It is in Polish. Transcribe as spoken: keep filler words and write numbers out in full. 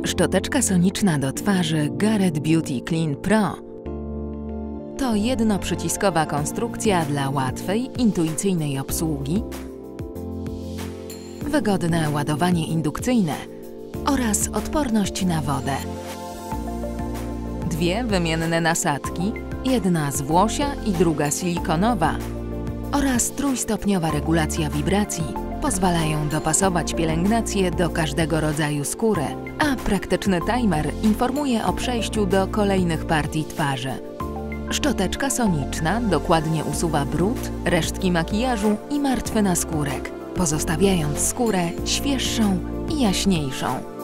Szczoteczka soniczna do twarzy Garrett Beauty Clean Pro to jednoprzyciskowa konstrukcja dla łatwej, intuicyjnej obsługi, wygodne ładowanie indukcyjne oraz odporność na wodę. Dwie wymienne nasadki, jedna z włosia i druga silikonowa oraz trójstopniowa regulacja wibracji pozwalają dopasować pielęgnację do każdego rodzaju skóry, a praktyczny timer informuje o przejściu do kolejnych partii twarzy. Szczoteczka soniczna dokładnie usuwa brud, resztki makijażu i martwy naskórek, pozostawiając skórę świeższą i jaśniejszą.